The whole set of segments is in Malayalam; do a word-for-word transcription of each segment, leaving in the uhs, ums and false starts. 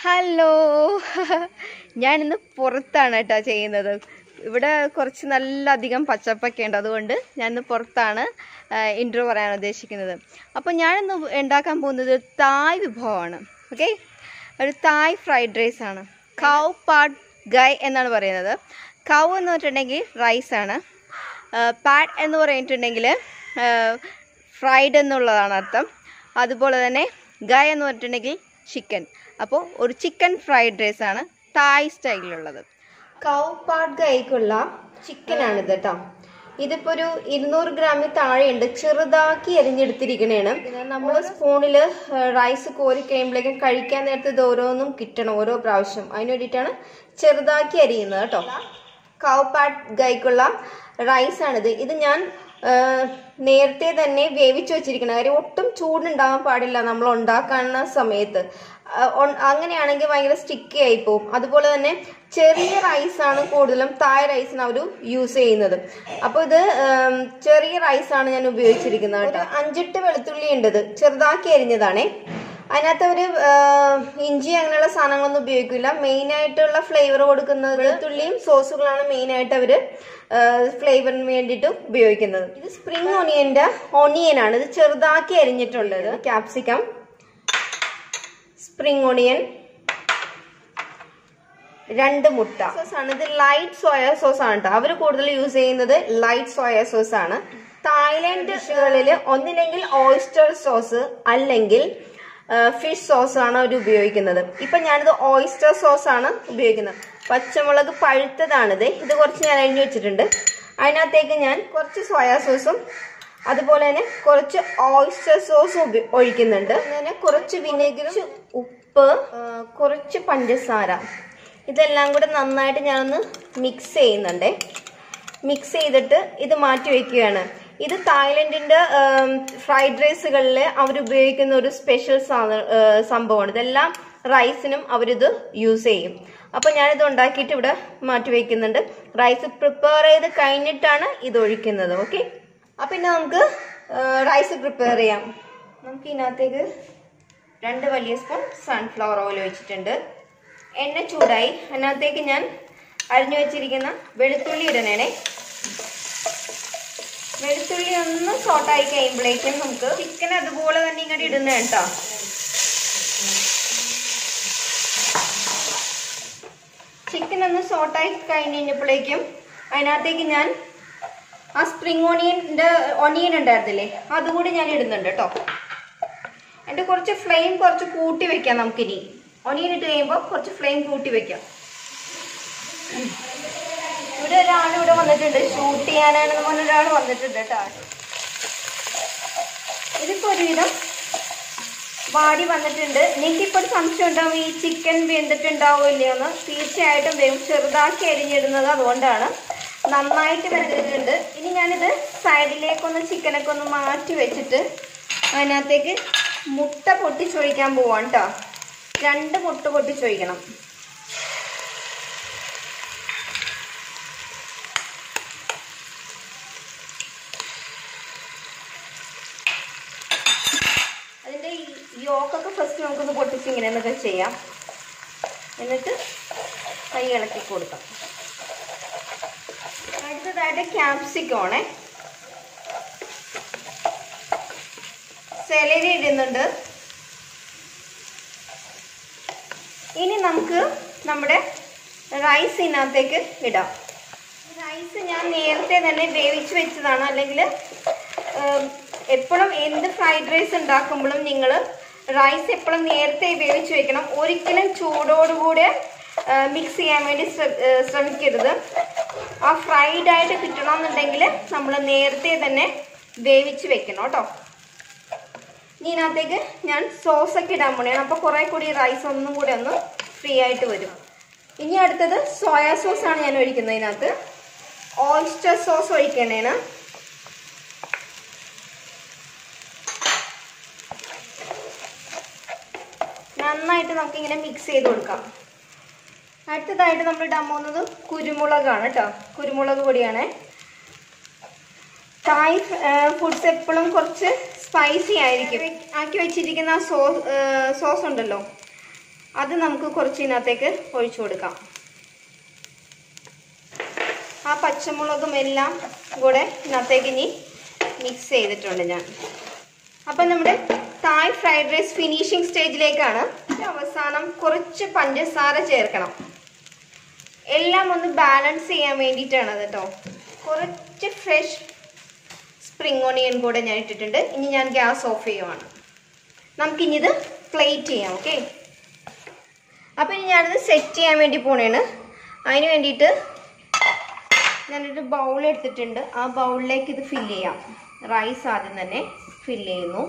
ഹലോ ഞാൻ ഇന്ന് പുറത്താണ് കേട്ടോ ചെയ്യുന്നത്. ഇവിടെ കുറച്ച് നല്ല അധികം പച്ചപ്പൊക്കെ ഉണ്ട്, അതുകൊണ്ട് ഞാൻ ഇന്ന് പുറത്താണ് ഇൻട്രോ പറയാൻ ഉദ്ദേശിക്കുന്നത്. അപ്പോൾ ഞാനിന്ന് ഉണ്ടാക്കാൻ പോകുന്നത് തായ് വിഭവമാണ്. ഓക്കെ, ഒരു തായ് ഫ്രൈഡ് റൈസ് ആണ്. കൗ പാഡ് ഗൈ എന്നാണ് പറയുന്നത്. കൗ എന്ന് പറഞ്ഞിട്ടുണ്ടെങ്കിൽ റൈസാണ്, പാഡ് എന്ന് പറഞ്ഞിട്ടുണ്ടെങ്കിൽ ഫ്രൈഡ് എന്നുള്ളതാണ് അർത്ഥം. അതുപോലെ തന്നെ ഗൈ എന്ന് പറഞ്ഞിട്ടുണ്ടെങ്കിൽ ചിക്കൻ. അപ്പോൾ ഒരു ചിക്കൻ ഫ്രൈഡ് റൈസ് ആണ് തായ് സ്റ്റൈലിലുള്ളത്. കൗ പാഡ് ഗൈക്കുള്ള ചിക്കനാണിത് കേട്ടോ. ഇതിപ്പോൾ ഒരു ഇരുന്നൂറ് ഗ്രാമിൽ താഴെയുണ്ട്, ചെറുതാക്കി എരിഞ്ഞെടുത്തിരിക്കണേണ്. നമ്മൾ സ്പൂണിൽ റൈസ് കോരി കഴിയുമ്പോഴേക്കും കഴിക്കാൻ നേരത്തെ ഇത് ഓരോന്നും കിട്ടണം ഓരോ പ്രാവശ്യം, അതിന് വേണ്ടിയിട്ടാണ് ചെറുതാക്കി അരിയുന്നത് കേട്ടോ. കൗ പാഡ് ഗൈക്കുള്ള റൈസാണിത്. ഇത് ഞാൻ നേരത്തെ തന്നെ വേവിച്ചു വെച്ചിരിക്കണം, കാര്യം ഒട്ടും ചൂടുണ്ടാകാൻ പാടില്ല നമ്മൾ ഉണ്ടാക്കുന്ന സമയത്ത്. അങ്ങനെയാണെങ്കിൽ ഭയങ്കര സ്റ്റിക്കി ആയി പോകും. അതുപോലെ തന്നെ ചെറിയ റൈസാണ് കൂടുതലും തായ് റൈസിന് അവർ യൂസ് ചെയ്യുന്നത്. അപ്പോൾ ഇത് ചെറിയ റൈസാണ് ഞാൻ ഉപയോഗിച്ചിരിക്കുന്നത് കേട്ടോ. അഞ്ചെട്ട് വെളുത്തുള്ളി ഉണ്ടത്, ചെറുതാക്കി അരിഞ്ഞതാണേ. അതിനകത്ത് ഒരു ഇഞ്ചി അങ്ങനെയുള്ള സാധനങ്ങളൊന്നും ഉപയോഗിക്കില്ല. മെയിനായിട്ടുള്ള ഫ്ലേവർ കൊടുക്കുന്നത് വെളുത്തുള്ളിയും സോസുകളാണ് മെയിനായിട്ട് അവർ ഫ്ലേവറിന് വേണ്ടിയിട്ട് ഉപയോഗിക്കുന്നത്. ഇത് സ്പ്രിംഗ് ഓണിയന്റെ ഓണിയനാണ്, ഇത് ചെറുതാക്കി അരിഞ്ഞിട്ടുള്ളത്. ക്യാപ്സിക്കം, സ്പ്രിംഗ് ഓണിയൻ, രണ്ട് മുട്ട. സോസാണ് ഇത്, ലൈറ്റ് സോയ സോസ് ആണ് കേട്ടോ. അവർ കൂടുതൽ യൂസ് ചെയ്യുന്നത് ലൈറ്റ് സോയ സോസ് ആണ്. തായ്ലാൻഡ് ഡിഷുകളിൽ ഒന്നില്ലെങ്കിൽ ഓയിസ്റ്റർ സോസ് അല്ലെങ്കിൽ ഫിഷ് സോസ് ആണ് അവർ ഉപയോഗിക്കുന്നത്. ഇപ്പൊ ഞാനിത് ഓയിസ്റ്റർ സോസ് ആണ് ഉപയോഗിക്കുന്നത്. പച്ചമുളക് പഴുത്തതാണിത്, ഇത് കുറച്ച് ഞാൻ അരിഞ്ഞു വെച്ചിട്ടുണ്ട്. അതിനകത്തേക്ക് ഞാൻ കുറച്ച് സോയാ സോസും അതുപോലെ തന്നെ കുറച്ച് ഓയിസ്റ്റർ സോസും ഒഴിക്കുന്നുണ്ട്. അങ്ങനെ കുറച്ച് വിനെഗറും ഉപ്പ്, കുറച്ച് പഞ്ചസാര, ഇതെല്ലാം കൂടെ നന്നായിട്ട് ഞാനൊന്ന് മിക്സ് ചെയ്യുന്നുണ്ട്. മിക്സ് ചെയ്തിട്ട് ഇത് മാറ്റി വയ്ക്കുകയാണ്. ഇത് തായ്ലൻഡിന്റെ ഫ്രൈഡ് റൈസുകളിൽ അവരുപയോഗിക്കുന്ന ഒരു സ്പെഷ്യൽ സംഭവമാണ്. ഇതെല്ലാം റൈസിനും അവരിത് യൂസ് ചെയ്യും. അപ്പൊ ഞാനിത് ഉണ്ടാക്കിയിട്ട് ഇവിടെ മാറ്റി വയ്ക്കുന്നുണ്ട്. റൈസ് പ്രിപ്പയർ ചെയ്ത് കഴിഞ്ഞിട്ടാണ് ഇത് ഒഴിക്കുന്നത്. ഓക്കെ, അപ്പൊ ഇനി നമുക്ക് റൈസ് പ്രിപ്പയർ ചെയ്യാം. നമുക്ക് ഇതിനകത്തേക്ക് രണ്ട് വലിയ സ്പൂൺ സൺഫ്ലവർ ഓയിൽ ഒഴിച്ചിട്ടുണ്ട്. എണ്ണ ചൂടായി, അതിനകത്തേക്ക് ഞാൻ അരിഞ്ഞു വെച്ചിരിക്കുന്ന വെളുത്തുള്ളി ഇടണേ. വെളുത്തുള്ളി ഒന്ന് സോട്ടായി കഴിയുമ്പോഴേക്കും നമുക്ക് ചിക്കൻ അതുപോലെ തന്നെ ഇങ്ങോട്ട് ഇടുന്ന കേട്ടോ. ചിക്കൻ ഒന്ന് സോട്ടായി കഴിഞ്ഞ് കഴിഞ്ഞപ്പോഴേക്കും അതിനകത്തേക്ക് ഞാൻ ആ സ്പ്രിംഗ് ഓണിയൻ്റെ ഓണിയൻ ഉണ്ടായിരുന്നില്ലേ, അതുകൂടി ഞാൻ ഇടുന്നുണ്ട് കേട്ടോ. എൻ്റെ കുറച്ച് ഫ്ലെയിം കുറച്ച് കൂട്ടി വെക്കാം നമുക്കിനി. ഓണിയൻ ഇട്ട് കഴിയുമ്പോൾ കുറച്ച് ഫ്ലെയിം കൂട്ടി വെക്കാം. ഇവിടെ ഒരാൾ ഇവിടെ വന്നിട്ടുണ്ട്, ഷൂട്ട് ചെയ്യാനാണെന്ന് പറഞ്ഞ ഒരാൾ വന്നിട്ടുണ്ട് കേട്ടോ. ഇതിപ്പോൾ ഒരുവിധം വാടി വന്നിട്ടുണ്ട്. എനിക്കിപ്പോൾ ഒരു സംശയം ഉണ്ടാവും, ഈ ചിക്കൻ വെന്തിട്ടുണ്ടാവോ ഇല്ലയോന്ന്. തീർച്ചയായിട്ടും വേവും, ചെറുതാക്കി അരിഞ്ഞിടുന്നത് അതുകൊണ്ടാണ്. നന്നായിട്ട് വെന്തിട്ടുണ്ട്. ഇനി ഞാനിത് സൈഡിലേക്കൊന്ന് ചിക്കനൊക്കെ ഒന്ന് മാറ്റി വെച്ചിട്ട് അതിനകത്തേക്ക് മുട്ട പൊട്ടിച്ചൊഴിക്കാൻ പോവാണ് കേട്ടോ. രണ്ട് മുട്ട പൊട്ടിച്ചൊഴിക്കണം. അതിൻ്റെ യോക്കൊക്കെ ഫസ്റ്റ് നമുക്കൊന്ന് പൊട്ടിച്ച് ഇങ്ങനെ എന്നൊക്കെ ചെയ്യാം. എന്നിട്ട് കൈ ഇളക്കി കൊടുക്കാം. അടുത്തതായിട്ട് ക്യാപ്സിക്കോണേ, സെലരി ഇടുന്നുണ്ട്. ഇനി നമുക്ക് നമ്മുടെ റൈസ് ഇതിനകത്തേക്ക് ഇടാം. റൈസ് ഞാൻ നേരത്തെ തന്നെ വേവിച്ച് വെച്ചതാണ്. അല്ലെങ്കിൽ എപ്പോഴും എന്ത് ഫ്രൈഡ് റൈസ് ഉണ്ടാക്കുമ്പോഴും നിങ്ങൾ റൈസ് എപ്പോഴും നേരത്തെ വേവിച്ച് വെക്കണം. ഒരിക്കലും ചൂടോടുകൂടെ മിക്സ് ചെയ്യാൻ വേണ്ടി ശ്രമിക്കരുത്. ആ ഫ്രൈഡ് ആയിട്ട് കിട്ടണമെന്നുണ്ടെങ്കിൽ നമ്മൾ നേരത്തെ തന്നെ വേവിച്ച് വെക്കണം കേട്ടോ. ഇതിനകത്തേക്ക് ഞാൻ സോസൊക്കെ ഇടാൻ പോണെയാണ്. അപ്പോൾ കുറേ കൂടി റൈസ് ഒന്നും കൂടെ ഒന്ന് ഫ്രീ ആയിട്ട് വരും. ഇനി അടുത്തത് സോയാ സോസാണ് ഞാൻ ഒഴിക്കുന്നത്. ഇതിനകത്ത് ഓയിസ്റ്റർ സോസ് ഒഴിക്കണേണ്. നന്നായിട്ട് നമുക്കിങ്ങനെ മിക്സ് ചെയ്ത് കൊടുക്കാം. അടുത്തതായിട്ട് നമ്മൾ ഇടാൻ പോകുന്നത് കുരുമുളകാണ് കേട്ടോ. കുരുമുളക് പൊടിയാണ്. തായ് ഫുഡ്സ് എപ്പോഴും കുറച്ച് സ്പൈസി ആയിരിക്കും. ആക്കി വെച്ചിരിക്കുന്ന സോസ് സോസ് ഉണ്ടല്ലോ, അത് നമുക്ക് കുറച്ച് ഇതിനകത്തേക്ക് ഒഴിച്ചു കൊടുക്കാം. ആ പച്ചമുളകും എല്ലാം കൂടെ ഇതിനകത്തേക്ക് ഇനി മിക്സ് ചെയ്തിട്ടുണ്ട് ഞാൻ. അപ്പം നമ്മുടെ തായ് ഫ്രൈഡ് റൈസ് ഫിനിഷിങ് സ്റ്റേജിലേക്കാണ്. അവസാനം കുറച്ച് പഞ്ചസാര ചേർക്കണം. എല്ലാം ഒന്ന് ബാലൻസ് ചെയ്യാൻ വേണ്ടിയിട്ടാണ് കേട്ടോ. കുറച്ച് ഫ്രഷ് സ്പ്രിംഗ് ഓണിയൻ കൂടെ ഞാൻ ഇട്ടിട്ടുണ്ട്. ഇനി ഞാൻ ഗ്യാസ് ഓഫ് ചെയ്യുവാണ്. നമുക്കിനിത് പ്ലേറ്റ് ചെയ്യാം. ഓക്കെ, അപ്പോൾ ഇനി ഞാനിത് സെറ്റ് ചെയ്യാൻ വേണ്ടി പോണേണ്. അതിന് വേണ്ടിയിട്ട് ഞാനൊരു ബൗൾ എടുത്തിട്ടുണ്ട്. ആ ബൗളിലേക്ക് ഇത് ഫില്ല് ചെയ്യാം. റൈസ് ആദ്യം തന്നെ ഫില്ല് ചെയ്യുന്നു.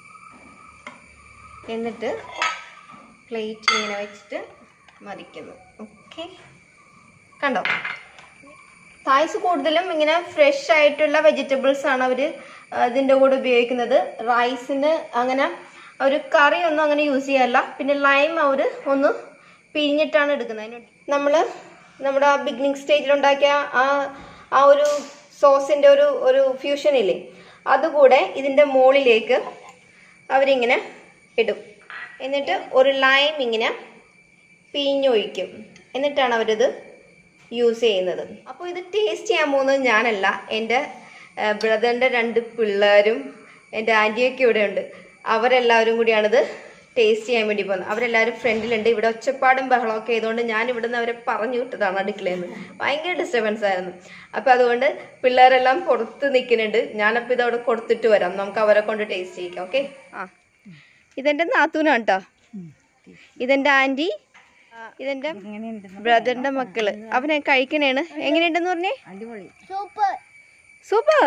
എന്നിട്ട് പ്ലേറ്റ് ഇങ്ങനെ വെച്ചിട്ട് മറിക്കുന്നു. ഓക്കെ, കണ്ടോ? തായ്സ് കൂടുതലും ഇങ്ങനെ ഫ്രഷ് ആയിട്ടുള്ള വെജിറ്റബിൾസ് ആണ് അവർ ഇതിൻ്റെ കൂടെ ഉപയോഗിക്കുന്നത്. റൈസിന് അങ്ങനെ ഒരു കറി ഒന്നും അങ്ങനെ യൂസ് ചെയ്യാറില്ല. പിന്നെ ലൈം അവർ ഒന്ന് പിഴിഞ്ഞിട്ടാണ് എടുക്കുന്നത്. നമ്മൾ നമ്മുടെ ആ ബിഗിനിങ് സ്റ്റേജിലുണ്ടാക്കിയ ആ ആ ഒരു സോസിൻ്റെ ഒരു ഒരു ഫ്യൂഷൻ ഇല്ലേ, അതുകൂടെ ഇതിൻ്റെ മുകളിലേക്ക് അവരിങ്ങനെ ഇടും. എന്നിട്ട് ഒരു ലൈം ഇങ്ങനെ പിഴിഞ്ഞൊഴിക്കും. എന്നിട്ടാണ് അവരിത് യൂസ് ചെയ്യുന്നത്. അപ്പോൾ ഇത് ടേസ്റ്റ് ചെയ്യാൻ പോകുന്നത് ഞാനല്ല, എൻ്റെ ബ്രദറിൻ്റെ രണ്ട് പിള്ളേരും എൻ്റെ ആൻറ്റിയൊക്കെ ഇവിടെ ഉണ്ട്. അവരെല്ലാവരും കൂടിയാണിത് ടേസ്റ്റ് ചെയ്യാൻ വേണ്ടി പോകുന്നത്. അവരെല്ലാവരും ഫ്രണ്ടിലുണ്ട്. ഇവിടെ ഒച്ചപ്പാടും ബഹളമൊക്കെ ആയതുകൊണ്ട് ഞാൻ ഇവിടെ നിന്ന് അവരെ പറഞ്ഞു വിട്ടതാണ് അടുക്കളയിൽ നിന്ന്. ഭയങ്കര ഡിസ്റ്റർബൻസ് ആയിരുന്നു. അപ്പോൾ അതുകൊണ്ട് പിള്ളേരെല്ലാം പുറത്ത് നിൽക്കുന്നുണ്ട്. ഞാനപ്പോൾ ഇതവിടെ കൊടുത്തിട്ട് വരാം. നമുക്ക് അവരെ കൊണ്ട് ടേസ്റ്റ് ചെയ്യിക്കാം. ഓക്കെ. ആ, ഇതെൻ്റെ നാത്തൂനാണ് കേട്ടോ. ഇതെൻ്റെ ആൻറ്റി, ഇതെന്റെ ബ്രദറിന്റെ മക്കള്. അവനെ കഴിക്കണേണ്. എങ്ങനെയുണ്ടെന്ന് പറഞ്ഞേ? Super super.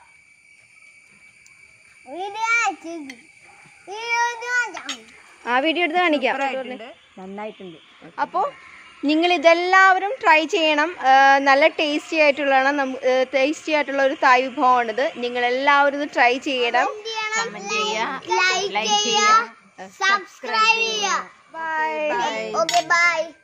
ആ വീഡിയോ എടുത്ത് കാണിക്കാം. നന്നായിട്ടുണ്ട്. അപ്പോൾ നിങ്ങൾ ഇതെല്ലാവരും ട്രൈ ചെയ്യണം. നല്ല ടേസ്റ്റി ആയിട്ടുള്ളതാണ്. ടേസ്റ്റി ആയിട്ടുള്ള ഒരു തായ് വിഭവമാണിത്. നിങ്ങൾ എല്ലാവരും ഇത് ട്രൈ ചെയ്യണം. കമന്റ് ചെയ്യുക, ലൈക്ക് ചെയ്യുക, സബ്സ്ക്രൈബ് ചെയ്യുക. ബൈ. Okay, by.